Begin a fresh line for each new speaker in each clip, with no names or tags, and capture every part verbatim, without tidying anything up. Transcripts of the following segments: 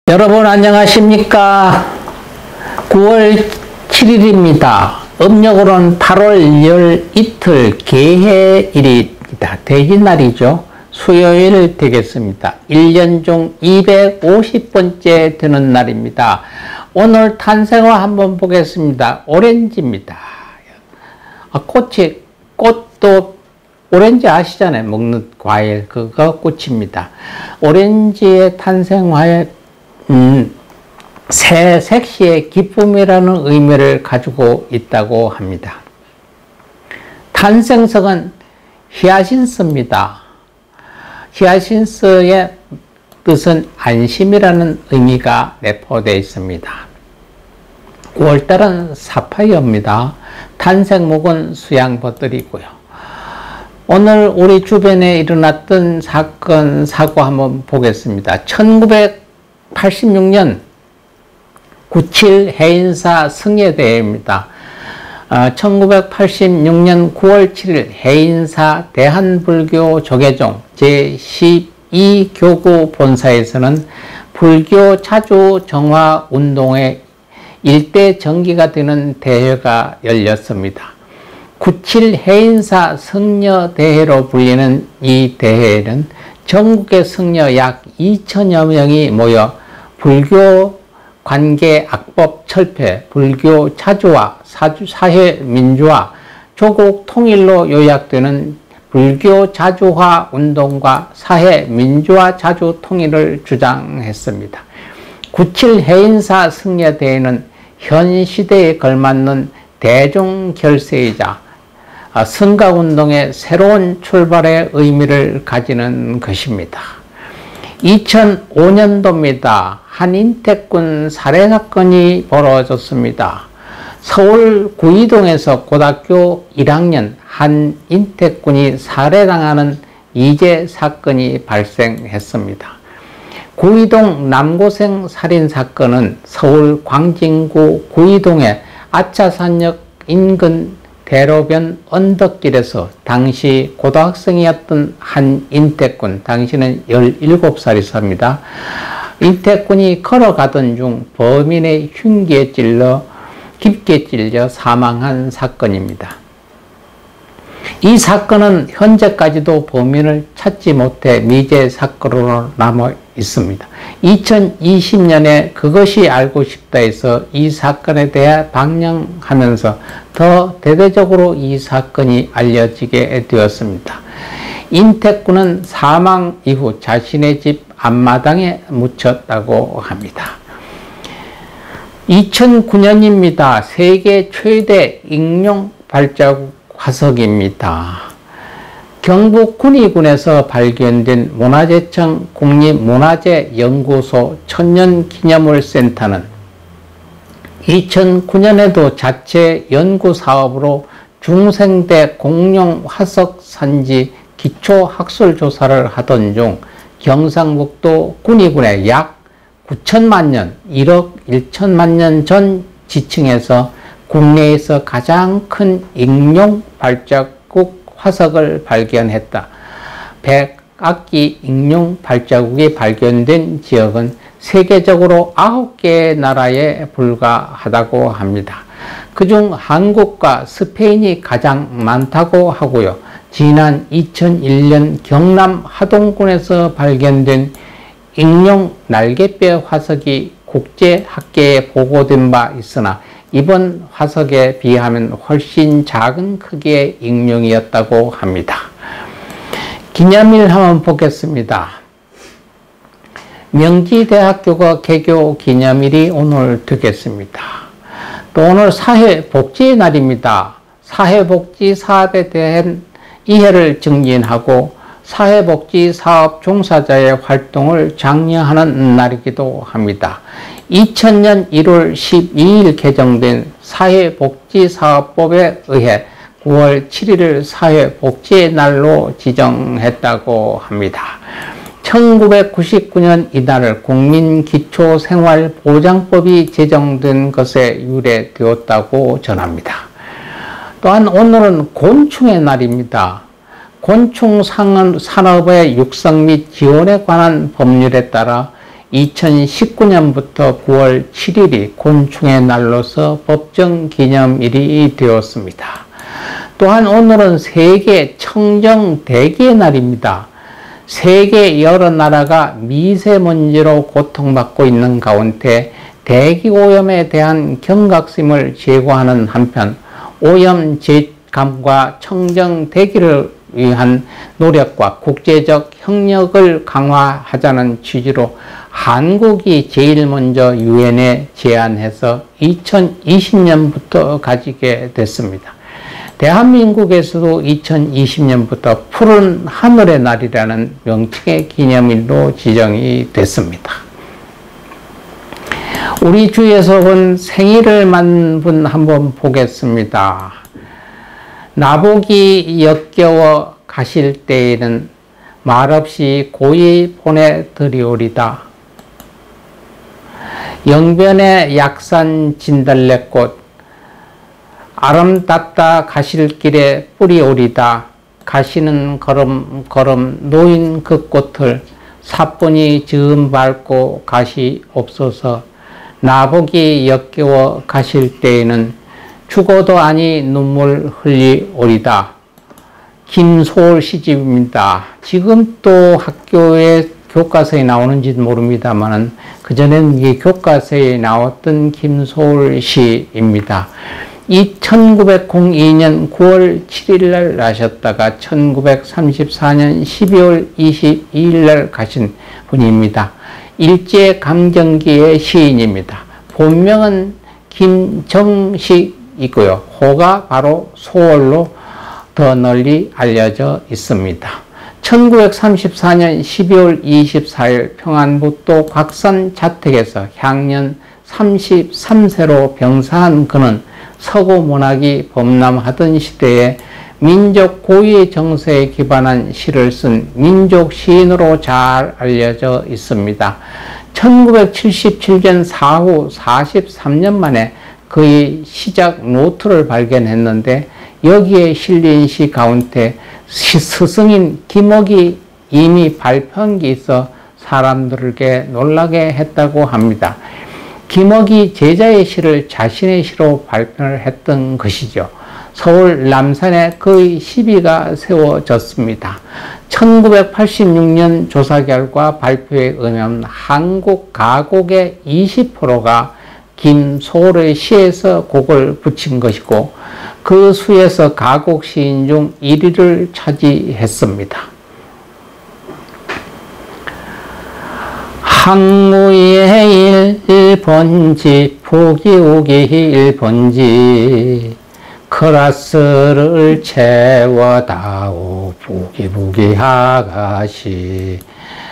여러분 안녕하십니까? 구월 칠일입니다. 음력으로는 팔월 열이틀 개해일입니다. 대기날이죠. 수요일 되겠습니다. 일 년 중 이백오십 번째 되는 날입니다. 오늘 탄생화 한번 보겠습니다. 오렌지입니다. 아, 꽃이, 꽃도 오렌지 아시잖아요. 먹는 과일. 그거 꽃입니다. 오렌지의 탄생화에 음, 새 색시의 기쁨이라는 의미를 가지고 있다고 합니다. 탄생석은 히아신스입니다. 히아신스의 뜻은 안심이라는 의미가 내포되어 있습니다. 구월달은 사파이어입니다. 탄생목은 수양버들이고요. 오늘 우리 주변에 일어났던 사건, 사고 한번 보겠습니다. 천구백팔십육 년 구칠 해인사 승예대회입니다. 어, 천구백팔십육 년 구월 칠일 해인사 대한불교 조계종 제십이 교구 본사에서는 불교 자주 정화 운동의 일대 전기가 되는 대회가 열렸습니다. 구칠 해인사 승려대회로 불리는 이 대회에는 전국의 승려 약 이천여 명이 모여 불교 관계 악법 철폐, 불교 자주화, 사주, 사회 민주화, 조국 통일로 요약되는 불교 자주화 운동과 사회 민주화 자주 통일을 주장했습니다. 구칠 해인사 승려대회는 현 시대에 걸맞는 대중결세이자 선각운동의 새로운 출발의 의미를 가지는 것입니다. 이천오 년도입니다. 한인태꾼 살해사건이 벌어졌습니다. 서울 구이동에서 고등학교 일 학년 한인태꾼이 살해당하는 이재 사건이 발생했습니다. 구이동 남고생 살인사건은 서울 광진구 구이동의 아차산역 인근 대로변 언덕길에서 당시 고등학생이었던 한 인태꾼, 당시는 열일곱 살이었습니다. 인태꾼이 걸어가던 중 범인의 흉기에 찔러 깊게 찔려 사망한 사건입니다. 이 사건은 현재까지도 범인을 찾지 못해 미제 사건으로 남아 있습니다. 이천이십 년에 그것이 알고 싶다에서 이 사건에 대해 방영하면서 더 대대적으로 이 사건이 알려지게 되었습니다. 인태꾼은 사망 이후 자신의 집 앞마당에 묻혔다고 합니다. 이천구 년입니다. 세계 최대 익룡 발자국 화석입니다. 경북 군위군에서 발견된 문화재청 국립문화재연구소 천년기념물센터는 이천구 년에도 자체 연구사업으로 중생대 공룡 화석 산지 기초학술조사를 하던 중 경상북도 군위군의 약 구천만 년, 일억 일천만 년 전 지층에서 국내에서 가장 큰 익룡 발자국 화석을 발견했다. 백악기 익룡 발자국이 발견된 지역은 세계적으로 아홉 개의 나라에 불과하다고 합니다. 그중 한국과 스페인이 가장 많다고 하고요. 지난 이천일 년 경남 하동군에서 발견된 익룡 날개뼈 화석이 국제학계에 보고된 바 있으나 이번 화석에 비하면 훨씬 작은 크기의 익룡이었다고 합니다. 기념일 한번 보겠습니다. 명지대학교가 개교 기념일이 오늘 되겠습니다. 또 오늘 사회복지의 날입니다. 사회복지 사업에 대한 이해를 증진하고 사회복지 사업 종사자의 활동을 장려하는 날이기도 합니다. 이천 년 일월 십이일 개정된 사회복지사업법에 의해 구월 칠일을 사회복지의 날로 지정했다고 합니다. 천구백구십구 년 이날을 국민기초생활보장법이 제정된 것에 유래되었다고 전합니다. 또한 오늘은 곤충의 날입니다. 곤충 산업의 육성 및 지원에 관한 법률에 따라 이천십구 년부터 구월 칠일이 곤충의 날로서 법정 기념일이 되었습니다. 또한 오늘은 세계 청정대기의 날입니다. 세계 여러 나라가 미세먼지로 고통받고 있는 가운데 대기오염에 대한 경각심을 제고하는 한편 오염 제감과 청정대기를 위한 노력과 국제적 협력을 강화하자는 취지로 한국이 제일 먼저 유엔에 제안해서 이천이십 년부터 가지게 됐습니다. 대한민국에서도 이천이십 년부터 푸른 하늘의 날이라는 명칭의 기념일로 지정이 됐습니다. 우리 주위에서 본 생일을 맞는 분 한번 보겠습니다. 나보기 역겨워 가실 때에는 말없이 고이 보내드리오리다. 영변의 약산 진달래꽃 아름답다 가실 길에 뿌리오리다. 가시는 걸음 걸음 놓인 그 꽃을 사뿐히 즈음 밟고 가시옵소서. 나보기 역겨워 가실 때에는 죽어도 아니 눈물 흘리오리다. 김소월 시집입니다. 지금 또 학교에 교과서에 나오는지는 모릅니다만 그전에는 이게 교과서에 나왔던 김소월 시입니다. 이 천구백이 년 구월 칠일 날 나셨다가 천구백삼십사 년 십이월 이십이일 날 가신 분입니다. 일제강점기의 시인입니다. 본명은 김정식이고요. 호가 바로 소월로 더 널리 알려져 있습니다. 천구백삼십사 년 십이월 이십사일 평안북도 곽산 자택에서 향년 삼십삼 세로 병사한 그는 서구 문학이 범람하던 시대에 민족 고유의 정서에 기반한 시를 쓴 민족 시인으로 잘 알려져 있습니다. 천구백칠십칠 년 사후 사십삼 년 만에 그의 시작 노트를 발견했는데 여기에 실린 시 가운데 스승인 김옥이 이미 발표한 게 있어 사람들에게 놀라게 했다고 합니다. 김옥이 제자의 시를 자신의 시로 발표를 했던 것이죠. 서울 남산에 그의 시비가 세워졌습니다. 천구백팔십육 년 조사 결과 발표에 의하면 한국 가곡의 이십 퍼센트가 김소월의 시에서 곡을 붙인 것이고 그 수에서 가곡 시인 중 일 위를 차지했습니다. 항무의 일본지 부기우기 일본지 크라스를 채워다오 부기부기 아가씨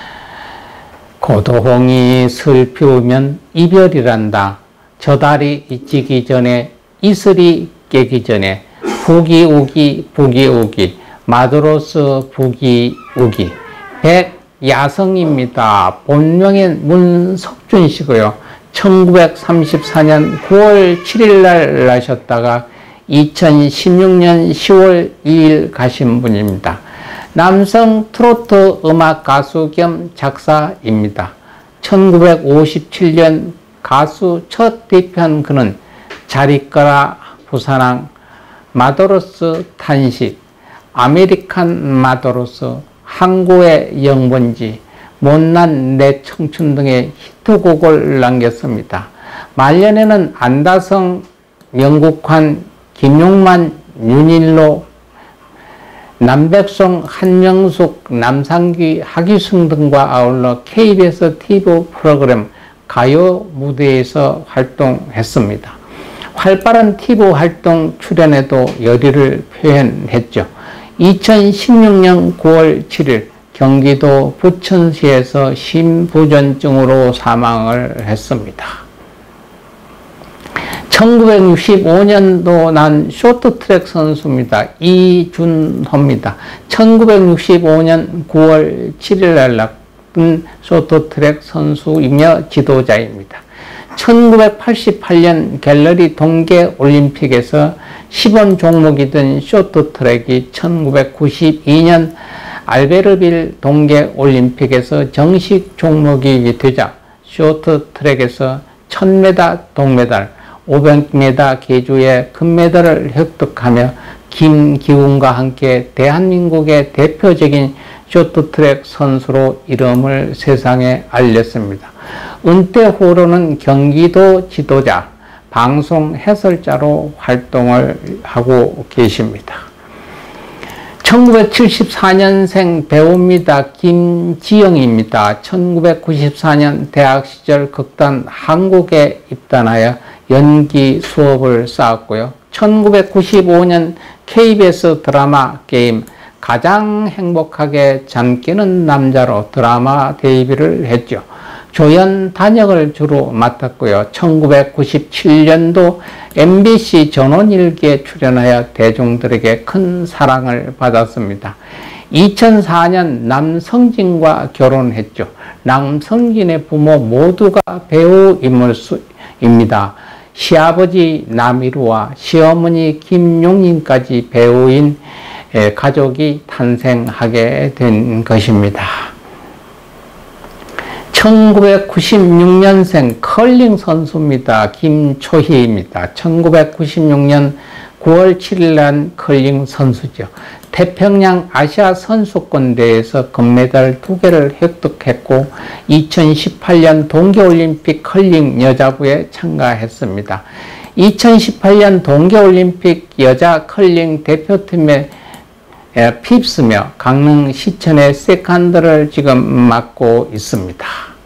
고도홍이 슬피우면 이별이란다. 저 달이 지기 전에 이슬이 깨기 전에 부기우기 부기우기 마드로스 부기우기 백야성입니다. 본명은 문석준 씨고요. 천구백삼십사 년 구월 칠일 날 나셨다가 이천십육 년 시월 이일 가신 분입니다. 남성 트로트 음악 가수 겸 작사입니다. 천구백오십칠 년 가수 첫 데뷔한 그는 잘 있거라 부산항, 마도로스 탄식, 아메리칸 마도로스, 항구의 영번지, 못난 내 청춘 등의 히트곡을 남겼습니다. 말년에는 안다성, 영국환, 김용만, 윤일로, 남백송, 한명숙, 남상귀, 하기순 등과 아울러 케이비에스 티비 프로그램 가요 무대에서 활동했습니다. 활발한 티비 활동 출연에도 열의를 표현했죠. 이천십육 년 구월 칠일 경기도 부천시에서 심부전증으로 사망을 했습니다. 천구백육십오 년도 난 쇼트트랙 선수입니다. 이준호입니다. 천구백육십오 년 구월 칠일 날 낳은 쇼트트랙 선수이며 지도자입니다. 천구백팔십팔 년 갤러리 동계올림픽에서 시범 종목이던 쇼트트랙이 천구백구십이 년 알베르빌 동계올림픽에서 정식 종목이 되자 쇼트트랙에서 천 미터 동메달, 오백 미터 계주의 금메달을 획득하며 김기훈과 함께 대한민국의 대표적인 쇼트트랙 선수로 이름을 세상에 알렸습니다. 은퇴 후로는 경기도 지도자, 방송 해설자로 활동을 하고 계십니다. 천구백칠십사 년생 배우입니다. 김지영입니다. 천구백구십사 년 대학 시절 극단 한국에 입단하여 연기 수업을 쌓았고요. 천구백구십오 년 케이비에스 드라마 게임 가장 행복하게 잠기는 남자로 드라마 데뷔를 했죠. 조연 단역을 주로 맡았고요. 천구백구십칠 년도 엠비씨 전원일기에 출연하여 대중들에게 큰 사랑을 받았습니다. 이천사 년 남성진과 결혼했죠. 남성진의 부모 모두가 배우 인물입니다. 시아버지 남일우와 시어머니 김용인까지 배우인 가족이 탄생하게 된 것입니다. 천구백구십육 년생 커링 선수입니다. 김초희입니다. 천구백구십육 년 구월 칠일 난 커링 선수죠. 태평양 아시아 선수권 대회에서 금메달 두 개를 획득했고 이천십팔 년 동계올림픽 커링 여자부에 참가했습니다. 이천십팔 년 동계올림픽 여자 커링 대표팀의 핍스며 강릉 시천의 세컨드를 지금 맡고 있습니다.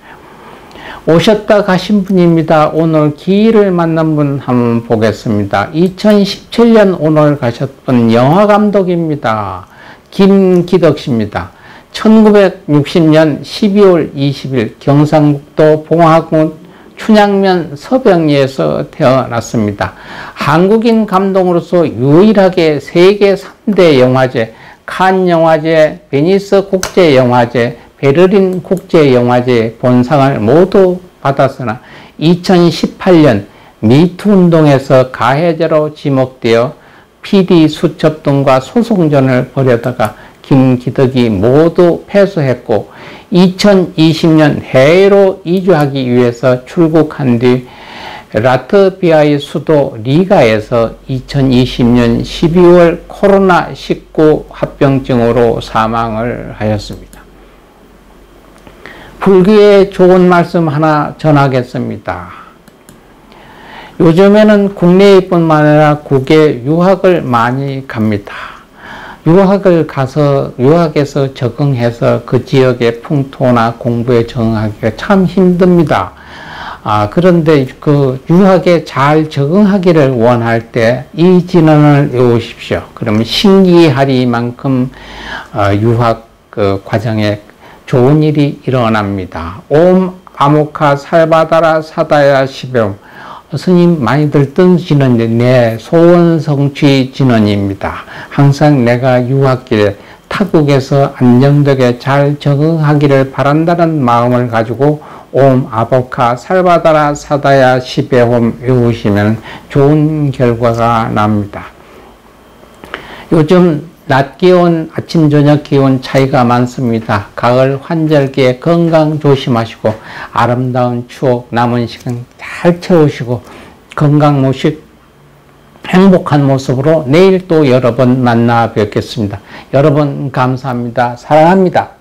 오셨다 가신 분입니다. 오늘 기일을 만난 분 한번 보겠습니다. 이천십칠 년 오늘 가셨던 영화감독입니다. 김기덕 씨입니다. 천구백육십 년 십이월 이십일 경상북도 봉화군 춘향면 서병리에서 태어났습니다. 한국인 감독으로서 유일하게 세계 삼 대 영화제, 칸 영화제, 베니스 국제영화제, 베를린 국제영화제 본상을 모두 받았으나 이천십팔 년 미투 운동에서 가해자로 지목되어 피디 수첩 등과 소송전을 벌여다가 김기덕이 모두 패소했고 이천이십 년 해외로 이주하기 위해서 출국한 뒤 라트비아의 수도 리가에서 이천이십 년 십이월 코로나 십구 합병증으로 사망을 하였습니다. 불교의 좋은 말씀 하나 전하겠습니다. 요즘에는 국내뿐만 아니라 국외 유학을 많이 갑니다. 유학을 가서 유학에서 적응해서 그 지역의 풍토나 공부에 적응하기가 참 힘듭니다. 아, 그런데 그 유학에 잘 적응하기를 원할 때 이 진언을 외우십시오. 그러면 신기하리만큼 어, 유학 그 과정에 좋은 일이 일어납니다. 옴 아모카 살바다라 사다야 시베옴. 스님 많이들 뜬 진언인데 내 소원 성취 진언입니다. 항상 내가 유학길에 타국에서 안정되게 잘 적응하기를 바란다는 마음을 가지고 옴 아보카 살바다라 사다야 시베홈 외우시면 좋은 결과가 납니다. 요즘 낮 기온, 아침 저녁 기온 차이가 많습니다. 가을 환절기에 건강 조심하시고 아름다운 추억 남은 시간 잘 채우시고 건강 모식 행복한 모습으로 내일 또 여러분 만나 뵙겠습니다. 여러분 감사합니다. 사랑합니다.